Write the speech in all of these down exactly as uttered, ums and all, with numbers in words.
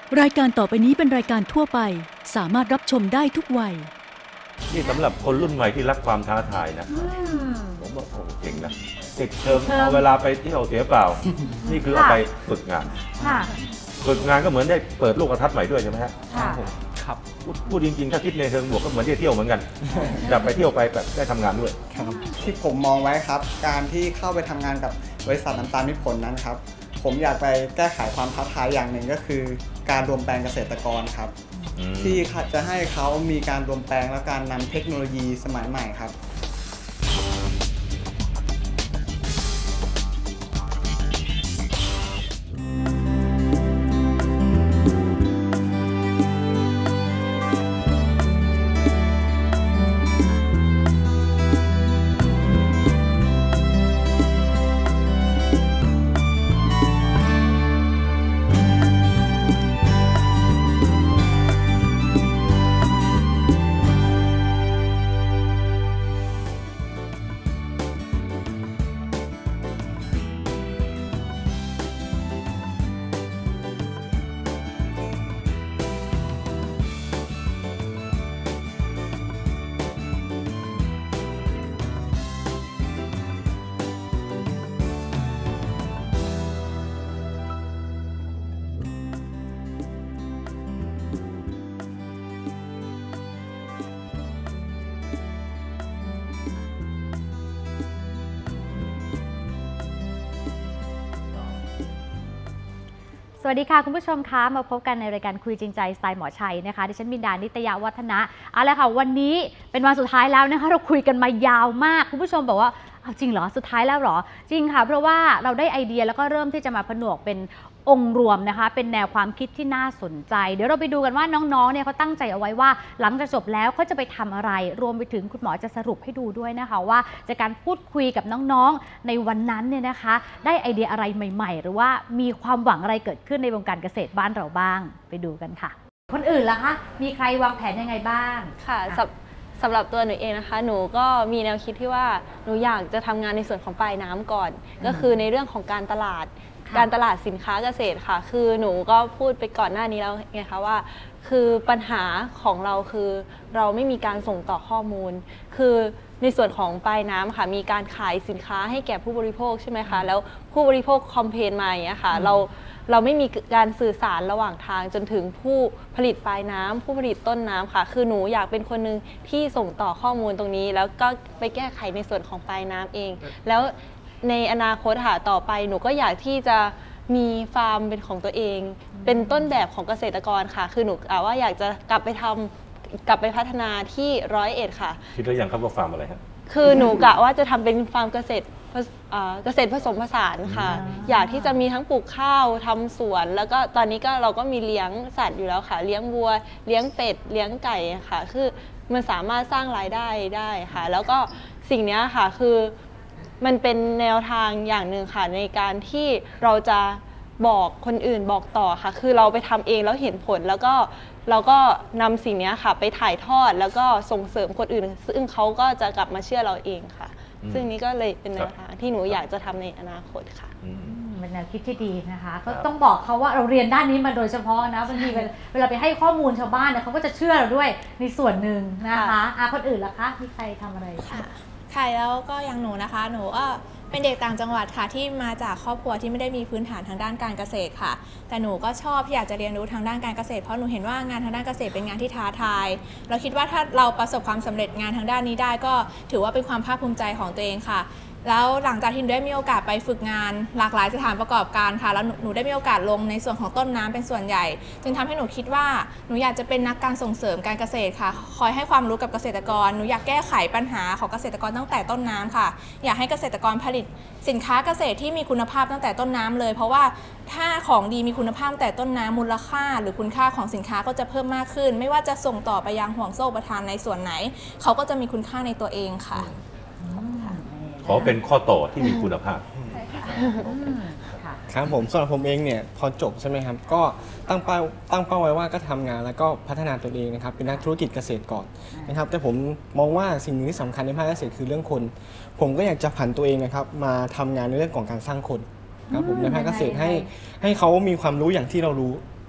รายการต่อไปนี้เป็นรายการทั่วไปสามารถรับชมได้ทุกวัยนี่สำหรับคนรุ่นใหม่ที่รักความท้าทายนะผมว่าโอ้เก่งนะติดเทอมเอาเวลาไปเที่ยวเสียเปล่านี่คือเอาไปฝึกงานฝึกงานก็เหมือนได้เปิดโลกทัศน์ใหม่ด้วยใช่ไหมฮะครับพูดจริงๆถ้าคิดในเชิงบวกก็เหมือนได้เที่ยวเหมือนกันจะไปเที่ยวไปแบบได้ทำงานด้วยครับที่ผมมองไว้ครับการที่เข้าไปทำงานกับบริษัทน้ำตาลมิตรผลนั้นครับผมอยากไปแก้ไขความท้าทายอย่างหนึ่งก็คือการรวมแปลงเกษตรกรครับที่จะให้เขามีการรวมแปลงและการนำเทคโนโลยีสมัยใหม่ครับสวัสดีค่ะคุณผู้ชมคะมาพบกันในรายการคุยจริงใจสไตล์หมอชัยนะคะดิฉันบินดานิตยวัฒนะเอาละค่ะวันนี้เป็นวันสุดท้ายแล้วนะคะเราคุยกันมายาวมากคุณผู้ชมบอกว่าเอาจริงเหรอสุดท้ายแล้วเหรอจริงค่ะเพราะว่าเราได้ไอเดียแล้วก็เริ่มที่จะมาผนวกเป็นองค์รวมนะคะเป็นแนวความคิดที่น่าสนใจเดี๋ยวเราไปดูกันว่าน้องๆเนี่ยเขาตั้งใจเอาไว้ว่าหลังจากจบแล้วเขาจะไปทำอะไรรวมไปถึงคุณหมอจะสรุปให้ดูด้วยนะคะว่าจากการพูดคุยกับน้องๆในวันนั้นเนี่ยนะคะได้ไอเดียอะไรใหม่ๆหรือว่ามีความหวังอะไรเกิดขึ้นในวงการเกษตรบ้านเราบ้างไปดูกันค่ะคนอื่นล่ะคะมีใครวางแผนยังไงบ้างค่ะสำหรับตัวหนูเองนะคะหนูก็มีแนวคิดที่ว่าหนูอยากจะทำงานในส่วนของปลายน้ำก่อนก็คือในเรื่องของการตลาดการตลาดสินค้าเกษตรค่ะคือหนูก็พูดไปก่อนหน้านี้แล้วไงคะว่าคือปัญหาของเราคือเราไม่มีการส่งต่อข้อมูลคือในส่วนของปลายน้ำค่ะมีการขายสินค้าให้แก่ผู้บริโภคใช่ไหมคะแล้วผู้บริโภคคอมเพลนมาอย่างเงี้ยค่ะเราเราไม่มีการสื่อสารระหว่างทางจนถึงผู้ผลิตปลายน้ำผู้ผลิตต้นน้ำค่ะคือหนูอยากเป็นคนหนึ่งที่ส่งต่อข้อมูลตรงนี้แล้วก็ไปแก้ไขในส่วนของปลายน้ำเองแล้วในอนาคตค่ะต่อไปหนูก็อยากที่จะมีฟาร์มเป็นของตัวเองเป็นต้นแบบของเกษตรกรค่ะคือหนูอาว่าอยากจะกลับไปทำกลับไปพัฒนาที่ร้อยเอ็ดค่ะคิดหรือยังครับว่าฟาร์มอะไรครับคือหนูกะว่าจะทำเป็นฟาร์มเกษตรเกษตรผสมผสานค่ะอยากที่จะมีทั้งปลูกข้าวทำสวนแล้วก็ตอนนี้ก็เราก็มีเลี้ยงสัตว์อยู่แล้วค่ะเลี้ยงวัวเลี้ยงเป็ดเลี้ยงไก่ค่ะคือมันสามารถสร้างรายได้ได้ค่ะแล้วก็สิ่งนี้ค่ะคือมันเป็นแนวทางอย่างหนึ่งค่ะในการที่เราจะบอกคนอื่นบอกต่อค่ะคือเราไปทำเองแล้วเห็นผลแล้วก็เราก็นำสิ่งนี้ค่ะไปถ่ายทอดแล้วก็ส่งเสริมคนอื่นซึ่งเขาก็จะกลับมาเชื่อเราเองค่ะซึ่งนี้ก็เลยเป็นแนวทางที่หนูอยากจะทำในอนาคตค่ะเป็นแนวคิดที่ดีนะคะก็ต้องบอกเขาว่าเราเรียนด้านนี้มาโดยเฉพาะนะบางทีเวลาไปให้ข้อมูลชาวบ้านเนี่ยเขาก็จะเชื่อเราด้วยในส่วนหนึ่งนะคะอ่ะคนอื่นล่ะคะมีใครทำอะไรค่ะค่ะแล้วก็อย่างหนูนะคะหนูก็เป็นเด็กต่างจังหวัดค่ะที่มาจากครอบครัวที่ไม่ได้มีพื้นฐานทางด้านการเกษตรค่ะแต่หนูก็ชอบอยากจะเรียนรู้ทางด้านการเกษตรเพราะหนูเห็นว่างานทางด้านเกษตรเป็นงานที่ท้าทายเราคิดว่าถ้าเราประสบความสำเร็จงานทางด้านนี้ได้ก็ถือว่าเป็นความภาคภูมิใจของตัวเองค่ะแล้วหลังจากที่หนูได้มีโอกาสไปฝึกงานหลากหลายสถานประกอบการค่ะแล้วหนูได้มีโอกาสลงในส่วนของต้นน้ำเป็นส่วนใหญ่จึงทำให้หนูคิดว่าหนูอยากจะเป็นนักการส่งเสริมการเกษตรค่ะคอยให้ความรู้กับเกษตรกรหนูอยากแก้ไขปัญหาของเกษตรกรตั้งแต่ต้นน้ำค่ะอยากให้เกษตรกรผลิตสินค้าเกษตรที่มีคุณภาพตั้งแต่ต้นน้ำเลยเพราะว่าถ้าของดีมีคุณภาพแต่ต้นน้ำมูลค่าหรือคุณค่าของสินค้าก็จะเพิ่มมากขึ้นไม่ว่าจะส่งต่อไปยังห่วงโซ่อุปทานในส่วนไหนเขาก็จะมีคุณค่าในตัวเองค่ะขอเป็นข้อต่อที่มีคุณภาพครับผมสำหรับผมเองเนี่ยพอจบใช่ไหมครับก็ตั้งเป้าตั้งเป้าไว้ว่าก็ทำงานแล้วก็พัฒนาตัวเองนะครับเป็นนักธุรกิจเกษตรก่อนนะครับแต่ผมมองว่าสิ่งหนึ่งที่สำคัญในภาคเกษตรคือเรื่องคนผมก็อยากจะผันตัวเองนะครับมาทำงานในเรื่องของการสร้างคนครับผมในภาคเกษตรให้ให้เขามีความรู้อย่างที่เรารู้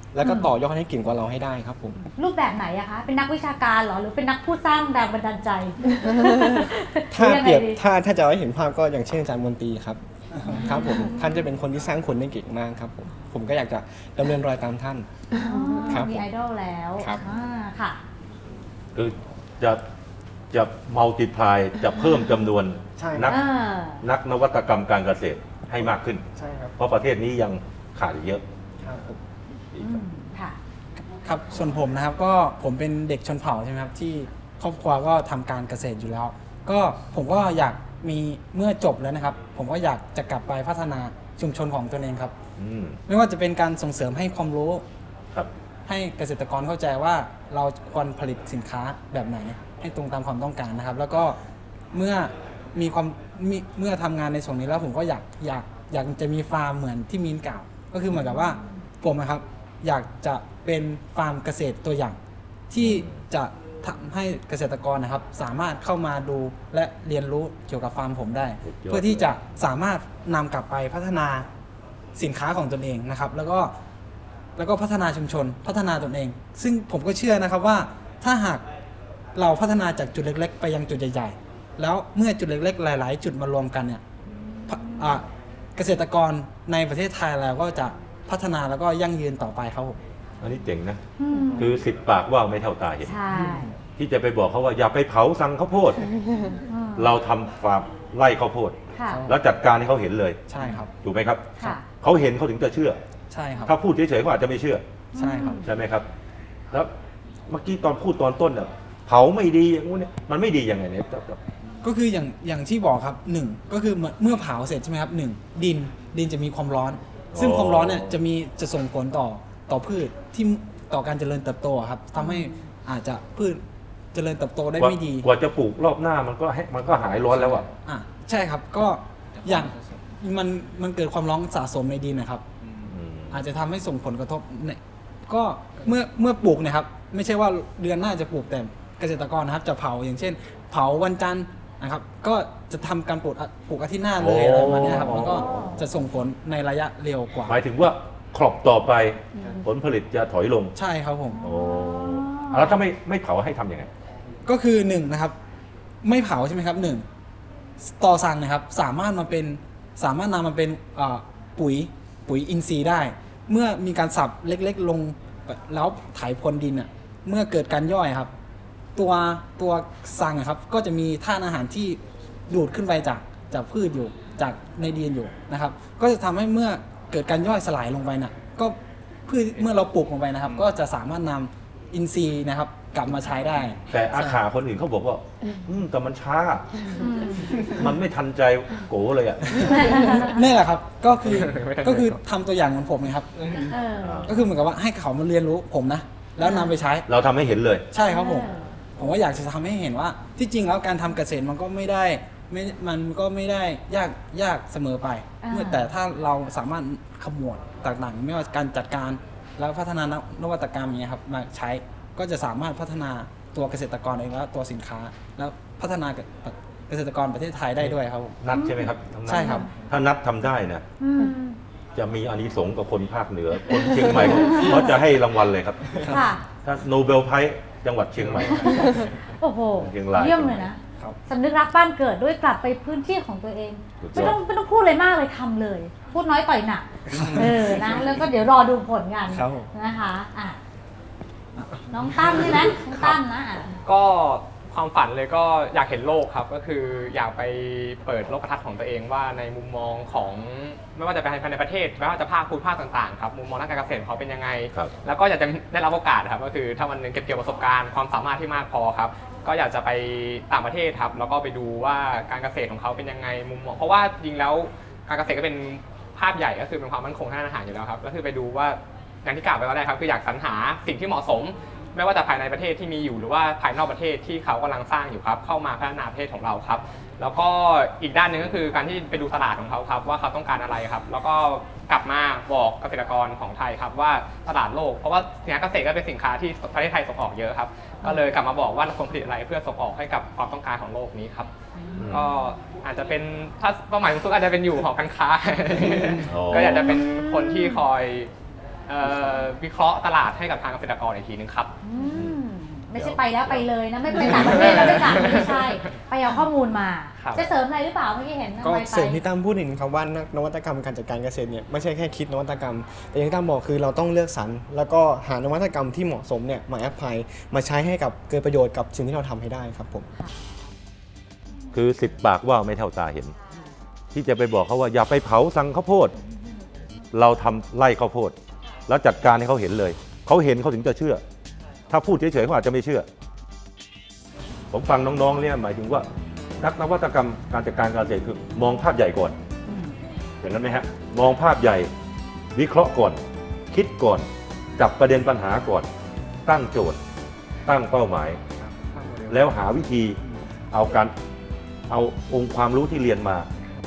แล้วก็ต่อยอดให้เก่งกว่าเราให้ได้ครับผมรูปแบบไหนอะคะ เป็นนักวิชาการเหรอ หรือเป็นนักพูดสร้างแรงบันดาลใจถ้าหอยังเปรีไงยบดีถ้าถ้าจะให้เห็นภาพก็อย่างเช่นอาจารย์มนตรีครับ ครับผมท่านจะเป็นคนที่สร้างคนได้เก่งมากครับผมผมก็อยากจะดำเนินรอยตามท่านอ๋อครับมีไอดอลแล้วครับอ่าค่ะคือจะจะมัลติพลายจะเพิ่มจำนวนใช่นักอ่านักนวัตกรรมการเกษตรให้มากขึ้นใช่ครับเพราะประเทศนี้ยังขาดอีกเยอะครับผมดีอืครับมค่ะครับส่วนผมนะครับก็ผมเป็นเด็กชนเผ่าใช่ไหมครับที่ครอบครัวก็ทำการเกษตรอยู่แล้ว ก็ผมก็อยากมีเมื่อจบแล้วนะครับ ผมก็อยากจะกลับไปพัฒนาชุมชนของตนเองครับอืมไม่ว่าจะเป็นการส่งเสริมให้ความรู้ครับให้เกษตรกรเข้าใจว่าเราควรผลิตสินค้าแบบไหน ให้ตรงตามความต้องการนะครับ แล้วก็เมื่อมีความมีเมื่อทำงานในส่วนนี้แล้วผมก็อยากอยากอยากจะมีฟาร์มเหมือนที่มีนกล่าวก็คือเหมือนกับว่าผมนะครับอยากจะเป็นฟาร์มเกษตรตัวอย่าง ที่จะทำให้เกษตรกรนะครับ สามารถเข้ามาดูและเรียนรู้เกี่ยวกับฟาร์มผมได้สุดยอดเพื่อที่จะสามารถนำกลับไปพัฒนาสินค้าของตนเองนะครับ แล้วก็แล้วก็พัฒนาชุมชนพัฒนาตนเอง ซึ่งผมก็เชื่อนะครับว่าถ้าหากเราพัฒนาจากจุดเล็กๆ ไปยังจุดใหญ่ๆแล้วเมื่อจุดเล็กๆ หลาย ๆ จุดมารวมกันเนี่ยพะอ่ะเกษตรกรในประเทศไทยเราก็จะพัฒนาแล้วก็ยั่งยืนต่อไปครับผมอันนี้เจ๋งนะอืมคือสิบปากว่าไม่เท่าตาเห็นใช่ที่จะไปบอกเขาว่าอย่าไปเผาสั่งข้าวโพดอืมเราทำฟาร์มไร่ข้าวโพดค่ะแล้วจัดการให้เขาเห็นเลยใช่ครับถูกไหมครับค่ะเขาเห็นเขาถึงจะเชื่อใช่ครับถ้าพูดเฉยๆเขาอาจจะไม่เชื่อใช่ครับใช่ไหมครับ แล้วเมื่อกี้ตอนพูดตอนต้นน่ะเผาไม่ดีอย่างงู้นเนี่ยมันไม่ดียังไงเนี่ยก็คืออย่างอย่างที่บอกครับหนึ่งก็คือเมื่อเมื่อเผาเสร็จใช่ไหมครับหนึ่งดินดินจะมีความร้อน ซึ่งความร้อนเนี่ยจะมีจะส่งผลต่อต่อพืชที่ต่อการเจริญเติบโตครับทำให้อาจจะพืชเจริญเติบโตได้กว่าไม่ดีกว่าจะปลูกรอบหน้ามันก็ให้มันก็หายร้อนแล้วอ่ะอ่ะใช่ครับก็อย่างมันมันเกิดความร้อนสะสมในดินนะครับอืมอาจจะทำให้ส่งผลกระทบเนี่ยก็เมื่อเมื่อปลูกเนะครับไม่ใช่ว่าเดือนหน้าจะปลูกแต่เกษตรกรนะครับจะเผาอย่างเช่น เผาวันจันทร์นะครับก็จะทำการปลูกอะปลูกอาทิตย์หน้าเลยอะไรประมาณเนี้ยครับมันก็จะส่งผลในระยะเร็วกว่าหมายถึงว่าครอบต่อไปผลผลิตจะถอยลงใช่ครับผมโอ้แล้วถ้าไม่ไม่เผาให้ทำยังไงก็คือหนึ่งนะครับไม่เผาใช่ไหมครับหนึ่งต่อสั่งนะครับสามารถมาเป็นสามารถนำมาเป็นอ่าปุ๋ยปุ๋ยอินทรีย์ได้ เมื่อมีการสับเล็กๆลงแล้วถ่ายพรวนดินอ่ะเมื่อเกิดการย่อยครับ ตัวตัวสั่งอะครับก็จะมีธาตุอาหารที่ดูดขึ้นไปจากจากพืชอยู่จากในดินอยู่นะครับ ก็จะทำให้เมื่อเกิดการย่อยสลายลงไปน่ะก็พืชเมื่อเราปลูกลงไปนะครับ ก็จะสามารถนำอินทรีย์นะครับกลับมาใช้ได้แต่อาขาคนอื่นเขาบอกว่า อืมแต่มันช้า มันไม่ทันใจโกเลยอ่ะนี่แหละครับก็คือก็คือทำตัวอย่างเหมือนผมนะครับเออก็คือเหมือนกับว่าให้เขามาเรียนรู้ผมนะแล้วนำไปใช้เราทำให้เห็นเลยใช่ครับผมผมว่าอยากจะทำให้เห็นว่าที่จริงแล้วการทำเกษตรมันก็ไม่ได้ไม่มันก็ไม่ได้ยากยากเสมอไปอ่าเมื่อแต่ถ้าเราสามารถขมวดต่างๆ ไม่ว่าการจัดการแล้วพัฒนานวัตกรรมอย่างเงี้ยครับมาใช้ก็จะสามารถพัฒนาตัวเกษตรกรเองและตัวสินค้า แล้วพัฒนาเกษตรกรประเทศไทยได้ด้วยครับผมนัดใช่ไหมครับทั้งนัดใช่ครับถ้านัดทำได้นะอืมจะมีอานิสงส์กับคนภาคเหนือ คนเชียงใหม่เขาจะให้รางวัลเลยครับค่ะถ้าโนเบลไพรส์จังหวัดเชียงใหม่โอ้โหเชียงรายเยี่ยมเลยนะครับ สำนึกรักบ้านเกิดด้วยกลับไปพื้นที่ของตัวเองสุดยอดไม่ต้องไม่ต้องพูดอะไรมากเลยทำเลย พูดน้อยต่อยหนักเออนะแล้วก็เดี๋ยวรอดูผลกันครับผมนะคะอ่ะน้องตั้มใช่ไหมน้องตั้มนะอ่ะก็ความฝันเลยก็อยากเห็นโลกครับก็คืออยากไปเปิดโลกทัศน์ของตัวเองว่าในมุมมองของไม่ว่าจะเป็นภายในประเทศไม่ว่าจะภาคภูมิภาคต่างๆครับมุมมองด้านการเกษตรเขาเป็นยังไงครับแล้วก็อยากจะได้รับโอกาสครับก็คือถ้าวันหนึงเก็บเกี่ยวประสบการณ์ความสามารถที่มากพอครับก็อยากจะไปต่างประเทศครับแล้วก็ไปดูว่าการเกษตรของเขาเป็นยังไงมุมมองเพราะว่าจริงแล้วการเกษตรก็เป็นภาพใหญ่ก็คือเป็นความมั่นคงทางด้านอาหารอยู่แล้วครับก็คือไปดูว่าอย่างที่กล่าวไปว่าแรกครับคืออยากสรรหาสิ่งที่เหมาะสม ไม่ว่าจะภายในประเทศที่มีอยู่หรือว่าภายนอกประเทศที่เขากำลังสร้างอยู่ครับเข้ามาพัฒนาประเทศของเราครับแล้วก็อีกด้านหนึ่งก็คือการที่ไปดูตลาดของเขาครับว่าเขาต้องการอะไรครับแล้วก็กลับมาบอกเกษตรกรของไทยครับว่าตลาดโลกเพราะว่าสินค้าเกษตรก็เป็นสินค้าที่ประเทศไทยส่งออกเยอะครับก็เลยกลับมาบอกว่าเราควรผลิตอะไรเพื่อส่งออกให้กับความต้องการของโลกนี้ครับก็อาจจะเป็นถ้าเป้าหมายสูงสุดอาจจะเป็นอยู่หอการค้าอ๋อก็อยากจะเป็นคนที่คอยเอ่อวิเคราะห์ตลาดให้กับทางเกษตรกรอีกทีนึงครับอืมไม่ใช่ไปแล้วไปเลยนะไม่ไปต่างประเทศแล้วไม่ต่างไม่ใช่ไปเอาข้อมูลมาครับจะเสริมอะไรหรือเปล่าเมื่อกี้เห็นก็ไปเสริมที่ตั้มพูดถึงคำว่านวัตกรรมการจัดการเกษตรเนี่ยไม่ใช่แค่คิดนวัตกรรม แต่อย่างที่ตั้มบอกคือเราต้องเลือกสรรแล้วก็หานวัตกรรมที่เหมาะสมเนี่ยมาแอพพลายมาใช้ให้กับเกิดประโยชน์กับสิ่งที่เราทำให้ได้ครับผมคือสิบปากว่าไม่เท่าตาเห็น ที่จะไปบอกเขาว่าอย่าไปเผาสังข้าวโพดเราทำไร่ข้าวโพดแล้วจัดการให้เขาเห็นเลยเขาเห็นเขาถึงจะเชื่อ ถ้าพูดเฉยๆเขาอาจจะไม่เชื่อ ผมฟังน้องๆเนี่ยหมายถึงว่านักนวัตกรรมการจัดการการเกษตรคือมองภาพใหญ่ก่อนอย่างนั้นไหมฮะมองภาพใหญ่วิเคราะห์ก่อนคิดก่อนจับประเด็นปัญหาก่อนตั้งโจทย์ตั้งเป้าหมาย แล้วหาวิธีเอาการเอาองค์ความรู้ที่เรียนมา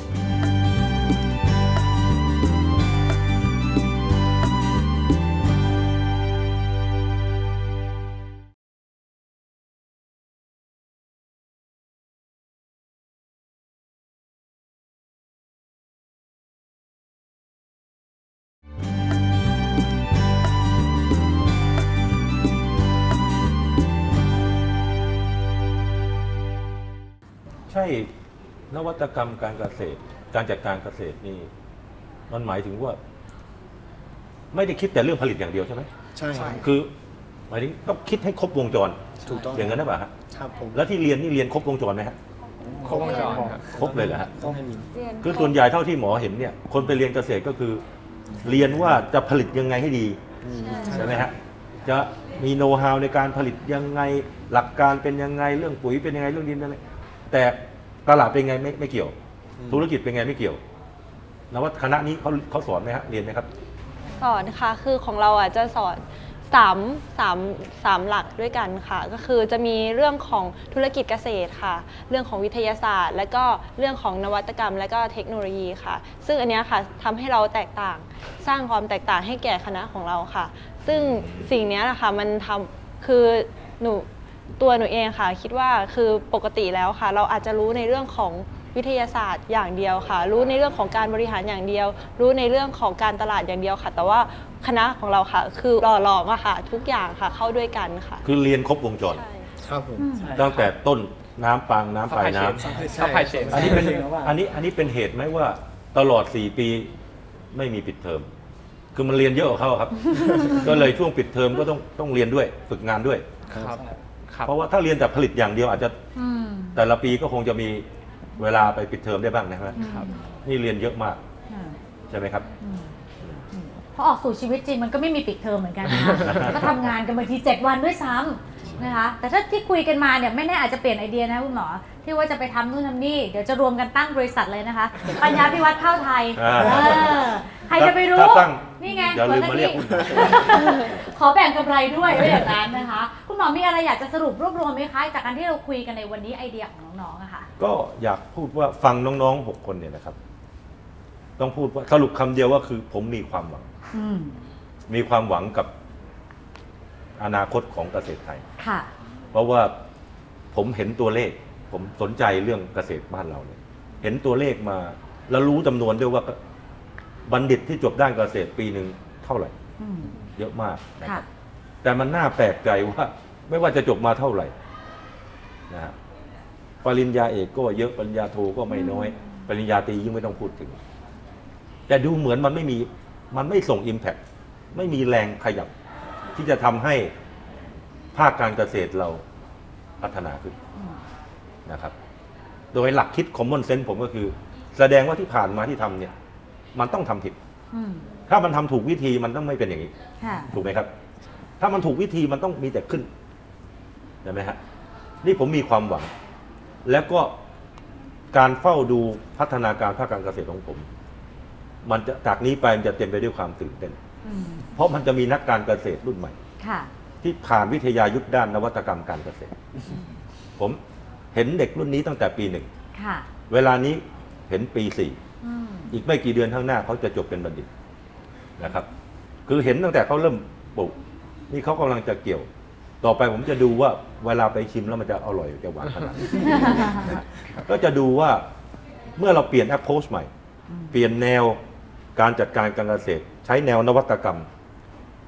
ใช่นวัตกรรมการเกษตรการจัดการเกษตรนี่มันหมายถึงว่าไม่ได้คิดแต่เรื่องผลิตอย่างเดียวใช่ไหมใช่ครับคือหมายถึงต้องคิดให้ครบวงจรถูกต้องอย่างนั้นนะป่ะฮะครับผมแล้วที่เรียนนี่เรียนครบวงจรไหมฮะครบวงจรครับครบเลยเหรอฮะต้องให้มีคือส่วนใหญ่เท่าที่หมอเห็นเนี่ยคนไปเรียนเกษตรก็คือ เรียนว่าจะผลิตยังไงให้ดีใช่ไหมฮะจะมีโน้ตฮาวในการผลิตยังไงหลักการเป็นยังไงเรื่องปุ๋ยเป็นยังไงเรื่องดินเป็นยังไงแต่ตลาดเป็นไงไม่ไม่เกี่ยว ธุรกิจเป็นไงไม่เกี่ยวนวัตคณะนี้เขาเขาสอนไหมฮะเรียนไหมครับสอนค่ะคือของเราอ่ะจะสอนสามสามสามหลักด้วยกันค่ะก็คือจะมีเรื่องของธุรกิจเกษตรค่ะเรื่องของวิทยาศาสตร์ และก็เรื่องของนวัตกรรมและก็เทคโนโลยีค่ะซึ่งอันเนี้ยค่ะทำให้เราแตกต่างสร้างความแตกต่างให้แก่คณะของเราค่ะซึ่งสิ่งนี้นะคะมันทำคือหนูตัวหนูเองค่ะคิดว่าคือปกติแล้วค่ะเราอาจจะรู้ในเรื่องของวิทยาศาสตร์อย่างเดียวค่ะรู้ในเรื่องของการบริหารอย่างเดียวรู้ในเรื่องของการตลาดอย่างเดียวค่ะแต่ว่าคณะของเราค่ะคือหล่อหลอมอะค่ะทุกอย่างค่ะเข้าด้วยกันค่ะคือเรียนครบวงจรครับผมตั้งแต่ต้นน้ำปางน้ำปลายน้ำซัพพลายเชนอันนี้เป็นอันนี้อันนี้เป็นเหตุไหมว่าตลอดสี่ปีไม่มีปิดเทอมคือมันเรียนเยอะกว่าเขาครับ ก็เลยช่วงปิดเทอมก็ต้องต้องเรียนด้วยฝึกงานด้วยครับครับเพราะว่าถ้าเรียนแต่ผลิตอย่างเดียวอาจจะอืมแต่ละปีก็คงจะมีเวลาไปปิดเทอมได้บ้างนะครับครับนี่เรียนเยอะมากอืมใช่ไหมครับอืมอืมพอออกสู่ชีวิตจริงมันก็ไม่มีปิดเทอมเหมือนกันนะคะ ก็ทำงานกันบางทีเจ็ดวันด้วยซ้ำนะคะแต่ถ้าที่คุยกันมาเนี่ยไม่แน่อาจจะเปลี่ยนไอเดียนะคุณหมอที่ว่าจะไปทำนู่นทำนี่เดี๋ยวจะรวมกันตั้งบริษัทเลยนะคะปัญญาพิวัฒน์ข้าวไทยอ่าเออใครจะไปรู้ถ้าตั้งนี่ไงอย่าลืมมาเรียกคนละที่ขอแบ่งกำไรด้วยไม่อย่างนั้นนะคะ คุณหมอมีอะไรอยากจะสรุปรวบรวมไหมคะจากการที่เราคุยกันในวันนี้ไอเดียของน้องๆอะค่ะก็อยากพูดว่าฟังน้องๆหกคนเนี่ยนะครับ ต้องพูดว่าสรุปคำเดียวว่าคือผมมีความหวังอืมมีความหวังกับอนาคตของเกษตรไทยค่ะเพราะว่าผมเห็นตัวเลข ผมสนใจเรื่องเกษตรบ้านเราเนี่ยเห็นตัวเลขมา แล้วรู้จำนวนด้วยว่าบัณฑิตที่จบด้านเกษตรปีหนึ่งเท่าไหร่อืมเยอะมากนะคค่ะรับแต่มันน่าแปลกใจว่า ไม่ว่าจะจบมาเท่าไหร่นะฮะปริญญาเอกก็เยอะปริญญาโทก็ไม่น้อย ปริญญาตรียิ่งไม่ต้องพูดถึง แต่ดูเหมือนมันไม่มีมันไม่ส่ง Impact ไม่มีแรงขยับ ที่จะทำให้ภาคการเกษตรเราพัฒนาขึ้นนะครับ โดยหลักคิด common sense ผมก็คือ แสดงว่าที่ผ่านมาที่ทำเนี่ย มันต้องทำผิดอืมถ้ามันทำถูกวิธีมันต้องไม่เป็นอย่างนี้ค่ะถูกไหมครับ ถ้ามันถูกวิธีมันต้องมีแต่ขึ้นใช่ไหมฮะนี่ผมมีความหวัง แล้วก็การเฝ้าดูพัฒนาการภาคการเกษตรของผม มันจะจากนี้ไปมันจะเต็มไปด้วยความตื่นเต้นอืมเพราะมันจะมีนักการเกษตรรุ่นใหม่ค่ะที่ผ่านวิทยายุทธด้านนวัตกรรมการเกษตร ผมเห็นเด็กรุ่นนี้ตั้งแต่ปีหนึ่งค่ะเวลานี้เห็นปีสี่อืมอีกไม่กี่เดือนข้างหน้าเขาจะจบเป็นบัณฑิตนะครับ คือเห็นตั้งแต่เขาเริ่มปลูกนี่เขากำลังจะเกี่ยว ต่อไปผมจะดูว่าเวลาไปชิมแล้วมันจะอร่อยจะหวานขนาดไหน ก็จะดูว่าเมื่อเราเปลี่ยน approach ใหม่ เปลี่ยนแนวการจัดการการเกษตร ใช้แนวนวัตกรรม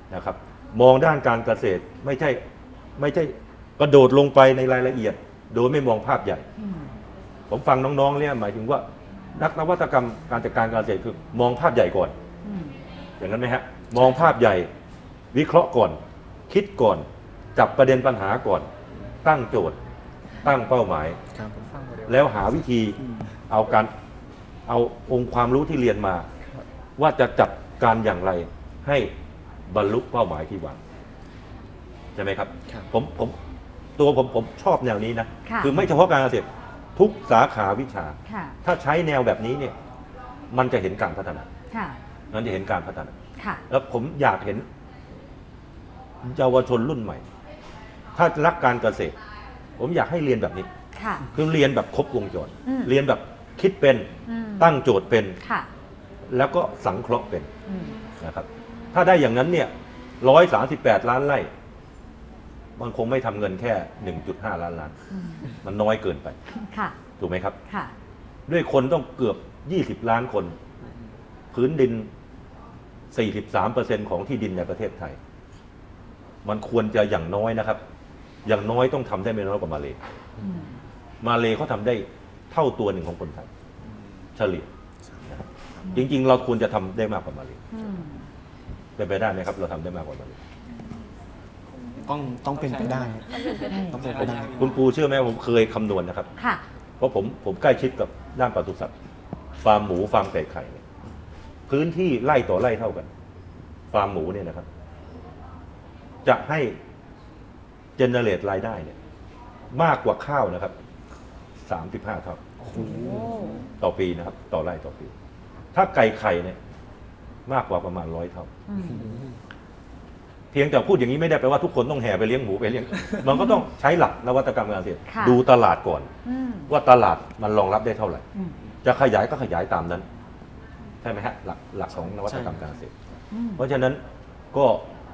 นะครับมองด้านการเกษตรไม่ใช่ไม่ใช่กระโดดลงไปในรายละเอียด โดยไม่มองภาพใหญ่ ผมฟังน้องๆเนี่ยหมายถึงว่านักนวัตกรรมการจัดการการเกษตรคือมองภาพใหญ่ก่อนอย่างนั้นไหมฮะมองภาพใหญ่วิเคราะห์ก่อนคิดก่อนจับประเด็นปัญหาก่อนตั้งโจทย์ตั้งเป้าหมายแล้วหาวิธีเอาการเอาองค์ความรู้ที่เรียนมา ว่าจะจัดการอย่างไรให้บรรลุเป้าหมายที่วางใช่ไหมครับผมผมตัวผมผมชอบแนวนี้นะคือไม่เฉพาะการเกษตรทุกสาขาวิชาถ้าใช้แนวแบบนี้เนี่ยมันจะเห็นการพัฒนามันจะเห็นการพัฒนาแล้วผมอยากเห็นเยาวชนรุ่นใหม่ถ้ารักการเกษตรผมอยากให้เรียนแบบนี้คือเรียนแบบครบวงจรเรียนแบบคิดเป็นตั้งโจทย์เป็นแล้วก็สังเคราะห์เป็นนะครับถ้าได้อย่างนั้นเนี่ยร้อยสามสิบแปดล้านไร่มันคงไม่ทำเงินแค่ หนึ่งจุดห้า ล้านล้านมันน้อยเกินไปถูกไหมครับด้วยคนต้องเกือบยี่สิบล้านคนพื้นดิน สี่สิบสามเปอร์เซ็นต์ ของที่ดินในประเทศไทยมันควรจะอย่างน้อยนะครับอย่างน้อยต้องทำได้ไม่น้อยกว่ามาเลมาเลเขาทำได้เท่าตัวหนึ่งของคนไทยเฉลี่ยจริงๆเราควรจะทำได้มากกว่ามาเลเป็นไปได้ไหมครับเราทำได้มากกว่ามาเลต้องต้องเป็นไปได้ต้องเป็นไปได้คุณปูเชื่อไหมผมเคยคำนวณนะครับเพราะผมผมใกล้ชิดกับด้านปศุสัตว์ฟาร์มหมูฟาร์มไก่ไข่พื้นที่ไร่ต่อไร่เท่ากันฟาร์มหมูเนี่ยนะครับจะให้เจเนเรตรายได้เนี่ยมากกว่าข้าวนะครับสามสิบห้าเท่าต่อปีนะครับต่อไร่ต่อปีถ้าไก่ไข่เนี่ยมากกว่าประมาณร้อยเท่าเพียงแต่พูดอย่างนี้ไม่ได้แปลว่าทุกคนต้องแห่ไปเลี้ยงหมูไปเลี้ยงมันก็ต้องใช้หลักนวัตกรรมการเกษตรดูตลาดก่อนว่าตลาดมันรองรับได้เท่าไหร่จะขยายก็ขยายตามนั้นใช่ไหมฮะหลักหลักของนวัตกรรมการเกษตรเพราะฉะนั้นก็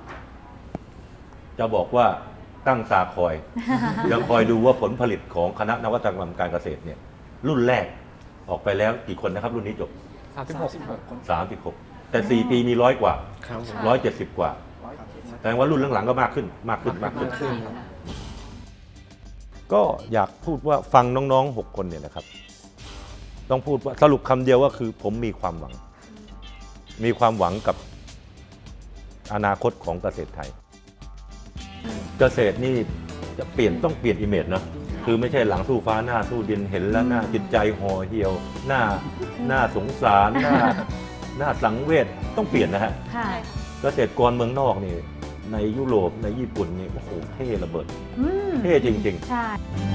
จะบอกว่าตั้งตาคอยยังคอยดูว่าผลผลิตของคณะนวัตกรรมการเกษตรเนี่ยรุ่นแรกออกไปแล้วกี่คนนะครับรุ่นนี้จบสามสิบหกสามสิบหกแต่สี่ปีมีร้อยกว่าร้อยเจ็ดสิบกว่าแสดงว่ารุ่นหลังๆก็มากขึ้นมากขึ้นมากขึ้นก็อยากพูดว่าฟังน้องๆหกคนเนี่ยนะครับต้องพูดว่าสรุปคำเดียวว่าคือผมมีความหวังมีความหวังกับอนาคตของเกษตรไทยเกษตรนี่จะเปลี่ยนต้องเปลี่ยนอิเมจนะคือไม่ใช่หลังสู้ฟ้าหน้าสู้ดินเห็นแล้วหน้าจิตใจห่อเหี่ยวหน้าหน้าสงสารหน้าหน้าสังเวชต้องเปลี่ยนนะฮะเกษตรกรเมืองนอกนี่ในยุโรปในญี่ปุ่นนี่โอ้โหเท่ระเบิดเท่จริงๆใช่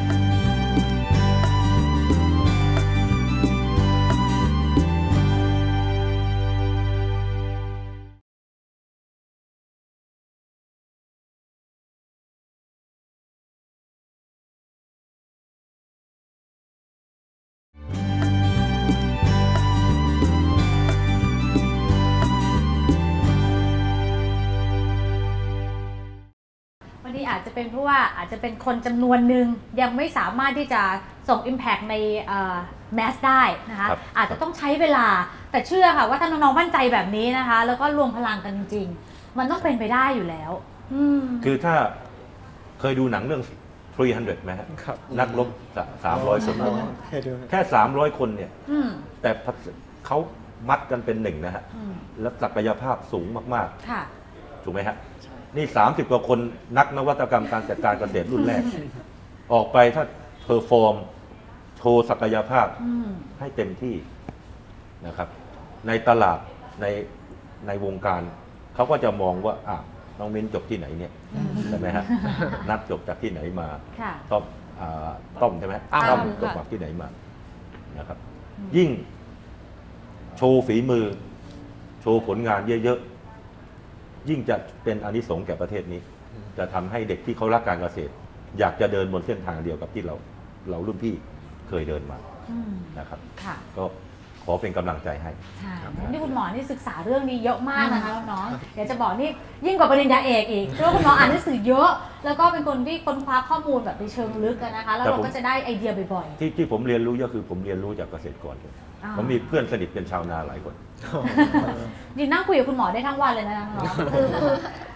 อาจจะเป็นเพราะว่าอาจจะเป็นคนจำนวนหนึ่งยังไม่สามารถที่จะส่ง Impact ในแมสได้นะคะอาจจะต้องใช้เวลาแต่เชื่อค่ะว่าถ้าน้องๆมั่นใจแบบนี้นะคะแล้วก็รวมพลังกันจริงๆมันต้องเป็นไปได้อยู่แล้วคือถ้าเคยดูหนังเรื่องสามร้อยไหมครับนักรบสามร้อยคนแค่สามร้อยคนเนี่ยแต่เขามัดกันเป็นหนึ่งนะฮะแล้วศักยภาพสูงมากๆถูกไหมฮะนี่สามสิบกว่าคนนักนวัตกรรมการจัดการเกษตรรุ่นแรกออกไปถ้าเพอร์ฟอร์มโชว์ศักยภาพให้เต็มที่นะครับในตลาดในในวงการเขาก็จะมองว่าอ่ะน้องมิ้นจบที่ไหนเนี่ยใช่ไหมฮะนัดจบจากที่ไหนมาต้อมต้อมใช่ไหมต้อมจบจากที่ไหนมานะครับยิ่งโชว์ฝีมือโชว์ผลงานเยอะๆยิ่งจะเป็นอานิสงส์แก่ประเทศนี้จะทำให้เด็กที่เขารักการเกษตรอยากจะเดินบนเส้นทางเดียวกับที่เราเรารุ่นพี่เคยเดินมานะครับก็ขอเป็นกำลังใจให้นี่คุณหมอนี่ศึกษาเรื่องนี้เยอะมากนะคะน้องเดี๋ยวจะบอกนี่ยิ่งกว่าปริญญาเอกอีกเพราะคุณหมออ่านหนังสือเยอะแล้วก็เป็นคนที่ค้นคว้าข้อมูลแบบในเชิงลึกนะคะแล้วเราก็จะได้ไอเดียบ่อยๆที่ที่ผมเรียนรู้ก็คือผมเรียนรู้จากเกษตรกรผมมีเพื่อนสนิทเป็นชาวนาหลายคนนี่นั่งคุยกับคุณหมอได้ทั้งวันเลยนะน้องคือคือ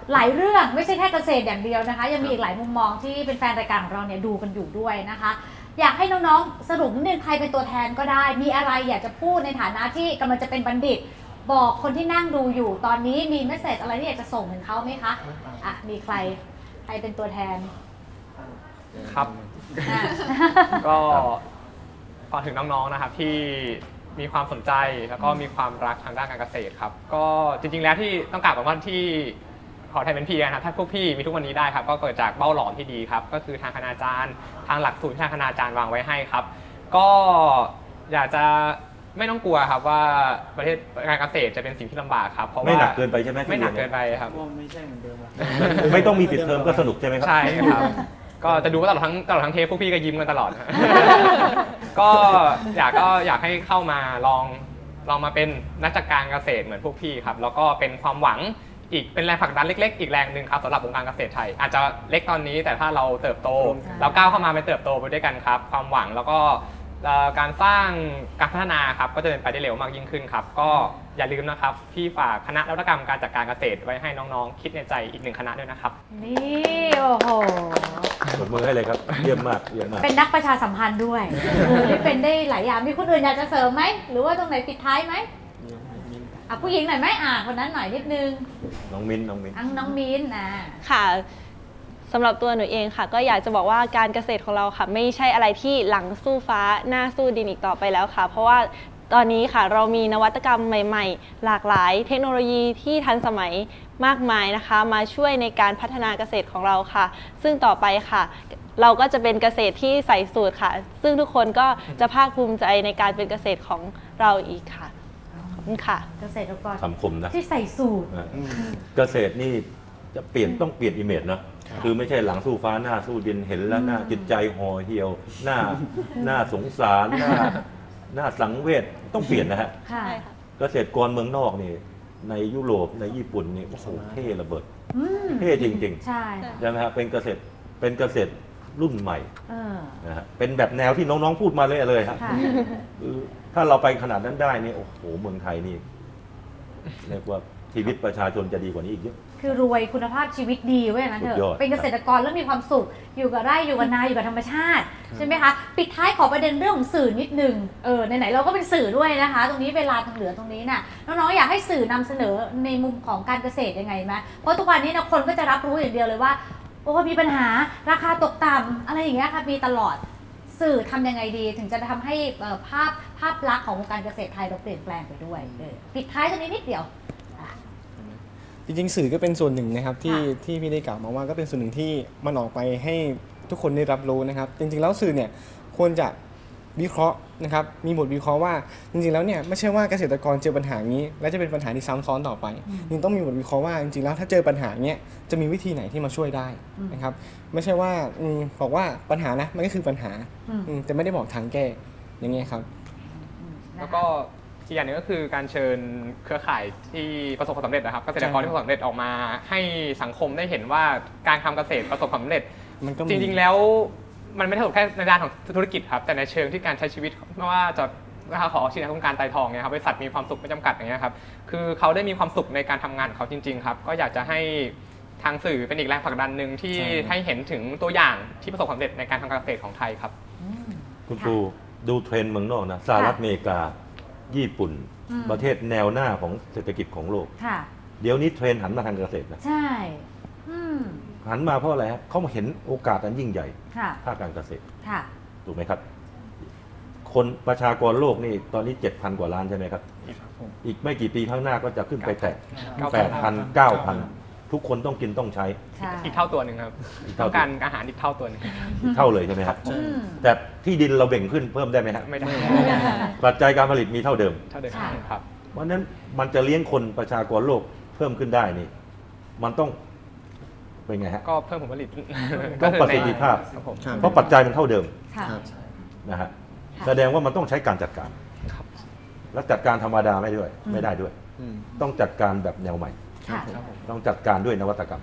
หลายเรื่องไม่ใช่แค่เกษตรอย่างเดียวนะคะยังมีอีกหลายมุมมองที่เป็นแฟนรายการของเราเนี่ยดูกันอยู่ด้วยนะคะอยากให้น้องๆสรุปนิดนึงใครเป็นตัวแทนก็ได้มีอะไรอยากจะพูดในฐานะที่กำลังจะเป็นบัณฑิตบอกคนที่นั่งดูอยู่ตอนนี้มีเมสเสจอะไรที่อยากจะส่งถึงเขาไหมคะอ่ะมีใครใครเป็นตัวแทนครับ ก็ฝากถึงน้องๆนะครับที่มีความสนใจแล้วก็มีความรักทางด้านการเกษตรครับก็จริงๆแล้วที่ต้องกล่าวแบบว่าที่ขอแทนเป็นพี่นะครับถ้าพวกพี่มีทุกวันนี้ได้ครับก็เกิดจากเบ้าหลอมที่ดีครับก็คือทางคณาจารย์ทางหลักสูตรที่ทางคณาจารย์วางไว้ให้ครับก็อยากจะไม่ต้องกลัวครับว่าประเทศการเกษตรจะเป็นสิ่งที่ลำบากครับเพราะว่าไม่หนักเกินไปใช่ไหมไม่หนักเกินไปครับไม่ใช่เหมือนเดิมไม่ต้องมีปิดเทอมก็สนุกใช่ไหมครับใช่ครับก็จะดูว่าตลอดทั้งตลอดทั้งเทปพวกพี่ก็ยิ้มกันตลอด ก็อยากก็อยากให้เข้ามาลองลองมาเป็นนักจัดการเกษตรเหมือนพวกพี่ครับแล้วก็เป็นความหวังอีกเป็นแรงผลักดันเล็กๆอีกแรงหนึ่งครับสำหรับวงการเกษตรไทยอาจจะเล็กตอนนี้แต่ถ้าเราเติบโตเราก้าวเข้ามาเป็นเติบโตไปด้วยกันครับความหวังแล้วก็การสร้างการพัฒนาครับก็จะเป็นไปได้เร็วมากยิ่งขึ้นครับก็อย่าลืมนะครับพี่ฝากคณะนวัตกรรมการจัดการเกษตรไว้ให้น้องๆคิดในใจอีกหนึ่งคณะด้วยนะครับนี่โอ้โหปรบมือให้เลยครับเยี่ยมมากเยี่ยมมากเป็นนักประชาสัมพันธ์ด้วยที่เป็นได้หลายอย่างมีคนอื่นอยากจะเสริมไหมหรือว่าตรงไหนปิดท้ายไหมอ่ะผู้หญิงหน่อยไหมอ่ะคนนั้นหน่อยนิดนึงน้องมิ้นน้องมิ้นทั้งน้องมิ้นนะค่ะสำหรับตัวหนูเองค่ะก็อยากจะบอกว่าการเกษตรของเราค่ะไม่ใช่อะไรที่หลังสู้ฟ้าหน้าสู้ดินอีกต่อไปแล้วค่ะเพราะว่าตอนนี้ค่ะเรามีนวัตกรรมใหม่ๆหลากหลายเทคโนโลยีที่ทันสมัยมากมายนะคะมาช่วยในการพัฒนาเกษตรของเราค่ะซึ่งต่อไปค่ะเราก็จะเป็นเกษตรที่ใส่สูตรค่ะซึ่งทุกคนก็จะภาคภูมิใจในการเป็นเกษตรของเราอีกค่ะขอบคุณค่ะเกษตรกรคำคมนะที่ใส่สูตรเกษตรนี่จะเปลี่ยนต้องเปลี่ยนอิเมจนะคือไม่ใช่หลังสู้ฟ้าหน้าสู้ดินเห็นแล้วหน้าจิตใจห่อเหี่ยวหน้าหน้าสงสารหน้าหน้าสังเวชต้องเปลี่ยนนะฮะเกษตรกรเมืองนอกนี่ในยุโรปในญี่ปุ่นนี่โอ้โหเท่ระเบิดเท่จริงๆใช่ใช่ไหมฮะเป็นเกษตรเป็นเกษตรรุ่นใหม่นะฮะเป็นแบบแนวที่น้องๆพูดมาเลยเลยครับถ้าเราไปขนาดนั้นได้นี่โอ้โหเมืองไทยนี่เรียกว่าชีวิตประชาชนจะดีกว่านี้อีกเยอะคือรวยคุณภาพชีวิตดีไว้อย่างนั้นเถอะเป็นเกษตรกรแล้วมีความสุขอยู่กับไร่อยู่กับนาอยู่กับธรรมชาติใช่ไหมคะปิดท้ายขอประเด็นเรื่องของสื่อนิดนึงเออไหนๆเราก็เป็นสื่อด้วยนะคะตรงนี้เวลาทางเหลือตรงนี้น่ะน้องๆอยากให้สื่อนำเสนอในมุมของการเกษตรยังไงไหมเพราะทุกวันนี้นะคนก็จะรับรู้อย่างเดียวเลยว่าโอ้มีปัญหาราคาตกต่ำอะไรอย่างเงี้ยค่ะมีตลอดสื่อทำยังไงดีถึงจะทำให้ภาพภาพลักษณ์ของวงการเกษตรไทยเราเปลี่ยนแปลงไปด้วยปิดท้ายตรงนี้นิดเดียวจริงๆสื่อก็เป็นส่วนหนึ่งนะครับที่ที่พี่ได้กล่าวมาว่าก็เป็นส่วนหนึ่งที่มันออกไปให้ทุกคนได้รับรู้นะครับจริงๆแล้วสื่อเนี่ยควรจะวิเคราะห์นะครับมีบทวิเคราะห์ว่าจริงๆแล้วเนี่ยไม่ใช่ว่าเกษตรกรเจอปัญหานี้และจะเป็นปัญหาที่ซ้ำซ้อนต่อไปยังต้องมีบทวิเคราะห์ว่าจริงๆแล้วถ้าเจอปัญหาเนี้ยจะมีวิธีไหนที่มาช่วยได้นะครับไม่ใช่ว่าบอกว่าปัญหานะมันก็คือปัญหาแต่ไม่ได้บอกทางแก้อย่างเงี้ยครับแล้วก็อีกอย่างหนึ่งก็คือการเชิญเครือข่ายที่ประสบความสำเร็จนะครับเกษตรกรที่ประสบความสำเร็จออกมาให้สังคมได้เห็นว่าการทำเกษตรประสบความสำเร็จจริงๆแล้วมันไม่ได้ถูกแค่ในด้านของธุรกิจครับแต่ในเชิงที่การใช้ชีวิตไม่ว่าจะขอชี้แนะโครงการไตรทองเนี่ยครับบริษัทมีความสุขไม่จำกัดอย่างเงี้ยครับคือเขาได้มีความสุขในการทำงานของเขาจริงๆครับก็อยากจะให้ทางสื่อเป็นอีกแรงผลักดันหนึ่งที่ให้เห็นถึงตัวอย่างที่ประสบความสำเร็จในการทำการเกษตรของไทยครับคุณครูดูเทรนด์เมืองนอกนะสหรัฐอเมริกาญี่ปุ่นประเทศแนวหน้าของเศรษฐกิจของโลกเดี๋ยวนี้เทรนด์หันมาทางเกษตรนะใช่หันมาเพราะอะไรครับเขามาเห็นโอกาสอันยิ่งใหญ่ภาคการเกษตรถูกไหมครับคนประชากรโลกนี่ตอนนี้ เจ็ดพัน กว่าล้านใช่ไหมครับอีกไม่กี่ปีข้างหน้าก็จะขึ้นไปแตะ แปดพัน เก้าพัน ทุกคนต้องกินต้องใช้อีกเท่าตัวหนึ่งครับต้องการอาหารอีกเท่าตัวนึงเท่าเลยใช่ไหมครับแต่ที่ดินเราเบ่งขึ้นเพิ่มได้ไหมครับไม่ได้ปัจจัยการผลิตมีเท่าเดิมเท่าเดิมครับเพราะนั้นมันจะเลี้ยงคนประชากรโลกเพิ่มขึ้นได้นี่มันต้องเป็นไงฮะก็เพิ่มผลผลิตต้องประสิทธิภาพเพราะปัจจัยมันเท่าเดิมนะฮะแสดงว่ามันต้องใช้การจัดการแล้วจัดการธรรมดาไม่ด้วยไม่ได้ด้วยต้องจัดการแบบแนวใหม่ต้องจัดการด้วยนวัตกรรม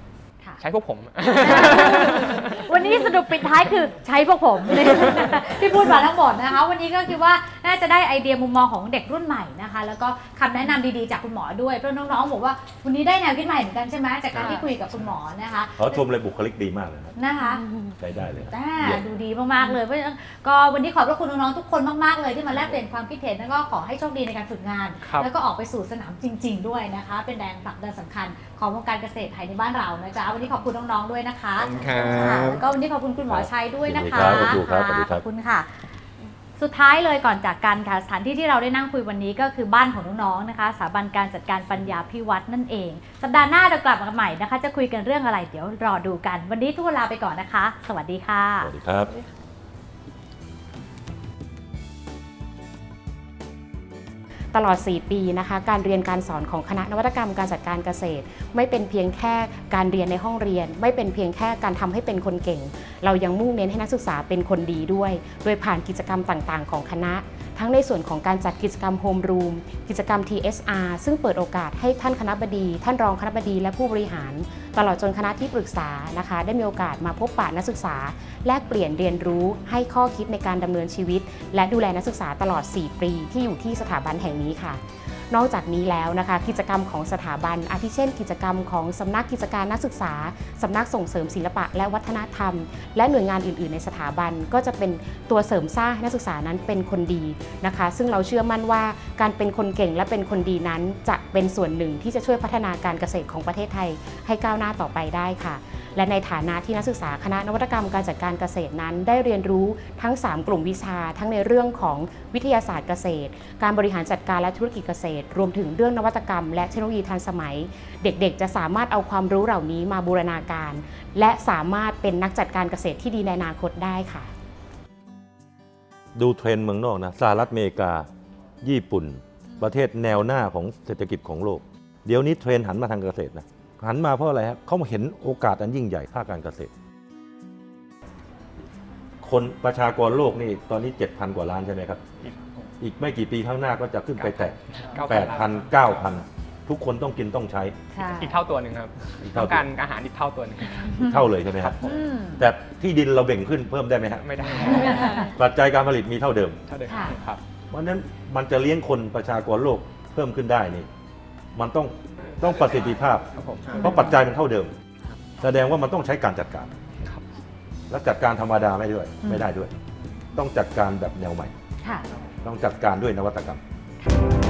ใช้พวกผมวันนี้สรุปปิดท้ายคือใช้พวกผม ที่พูดมาทั้งหมดนะคะวันนี้ก็คิดว่าน่าจะได้ไอเดียมุมมองของเด็กรุ่นใหม่นะคะแล้วก็คำแนะนำดีๆจากคุณหมอด้วยเพราะน้องๆบอกว่าวันนี้ได้แนวคิดใหม่เหมือนกันใช่ไหมจากการที่คุยกับคุณหมอนะคะเขาชมเลยบุคลิกดีมากเลยครับนะคะใช้ได้เลยอ่าดูดีมากๆเลยเพราะฉะนั้นก็วันนี้ขอบพระคุณน้องๆทุกคนมากๆเลยที่มาแลกเปลี่ยนความคิดเห็นแล้วก็ขอให้โชคดีในการฝึกงาน แล้วก็ออกไปสู่สนามจริง ๆ ด้วยนะคะเป็นแรงผลักดันสำคัญของวงการเกษตรไทยในบ้านเรานะจ๊ะวันนี้ขอบคุณน้องๆด้วยนะคะครับค่ะแล้วก็วันนี้ขอบคุณคุณหมอชัยด้วยนะคะขอบคุณครับขอบคุณครับขอบคุณค่ะ สุดท้ายเลยก่อนจากกันค่ะสถานที่ที่เราได้นั่งคุยวันนี้ก็คือบ้านของน้องๆนะคะสถาบันการจัดการปัญญาพิวัตรนั่นเองสัปดาห์หน้าเรากลับมาใหม่นะคะจะคุยกันเรื่องอะไรเดี๋ยวรอดูกันวันนี้ทุกคนลาไปก่อนนะคะ สวัสดีค่ะสวัสดีครับตลอด สี่ ปีนะคะการเรียนการสอนของคณะนวัตกรรมการจัดการเกษตร ไม่เป็นเพียงแค่การเรียนในห้องเรียน ไม่เป็นเพียงแค่การทำให้เป็นคนเก่ง เรายังมุ่งเน้นให้นักศึกษาเป็นคนดีด้วย โดยผ่านกิจกรรมต่างๆของคณะ ทั้งในส่วนของการจัดกิจกรรมโฮมรูมกิจกรรม ที เอส อาร์ ซึ่งเปิดโอกาสให้ท่านคณบดี ท่านรองคณบดีและผู้บริหาร ตลอดจนคณะที่ปรึกษานะคะได้มีโอกาสมาพบปะนักศึกษาแลกเปลี่ยนเรียนรู้ให้ข้อคิดในการดำเนินชีวิต และดูแลนักศึกษาตลอด สี่ ปีที่อยู่ที่สถาบันแห่งนี้ค่ะ นอกจากนี้แล้วนะคะกิจกรรมของสถาบันอาทิเช่น กิจกรรมของสำนักกิจการนักศึกษาสำนักส่งเสริมศิลปะและวัฒนธรรม และหน่วยงานอื่นๆในสถาบันก็จะเป็นตัวเสริมสร้างให้นักศึกษานั้นเป็นคนดีนะคะซึ่งเราเชื่อมั่นว่าการเป็นคนเก่งและเป็นคนดีนั้นจะเป็นส่วนหนึ่งที่จะช่วยพัฒนาการเกษตรของประเทศไทยให้ก้าวหน้าต่อไปได้ค่ะและในฐานะที่นักศึกษาคณะนวัตกรรมการจัดการเกษตรนั้นได้เรียนรู้ทั้ง สาม กลุ่มวิชาทั้งในเรื่องของวิทยาศาสตร์เกษตรการบริหารจัดการและธุรกิจเกษตรรวมถึงเรื่องนวัตกรรมและเทคโนโลยีทันสมัยเด็กๆจะสามารถเอาความรู้เหล่านี้มาบูรณาการและสามารถเป็นนักจัดการเกษตรที่ดีในอนาคตได้ค่ะดูเทรนด์เมืองนอกนะสหรัฐอเมริกาญี่ปุ่น ประเทศแนวหน้าของเศรษฐกิจของโลกเดี๋ยวนี้เทรนด์หันมาทางเกษตรนะหันมาเพราะอะไรครับเขาเห็นโอกาสอันยิ่งใหญ่ภาคการเกษตรคนประชากรโลกนี่ตอนนี้ เจ็ดพัน กว่าล้านใช่ไหมครับอีกไม่กี่ปีข้างหน้าก็จะขึ้นไปแตะ แปดพัน เก้าพัน ทุกคนต้องกินต้องใช้อีกเท่าตัวหนึ่งครับต้องการอาหารอีกเท่าตัวหนึงเท่าเลยใช่ไหมครับแต่ที่ดินเราเบ่งขึ้นเพิ่มได้ไหมครับไม่ได้ปัจจัยการผลิตมีเท่าเดิมเท่าเดิมครับเพราะฉะนั้นมันจะเลี้ยงคนประชากรโลกเพิ่มขึ้นได้นี่มันต้องต้องประสิทธิภาพเพราะปัจจัยมันเท่าเดิมแสดงว่ามันต้องใช้การจัดการและจัดการธรรมดาไม่ด้วยไม่ได้ด้วยต้องจัดการแบบแนวใหม่ต้องจัดการด้วยนวัตกรรม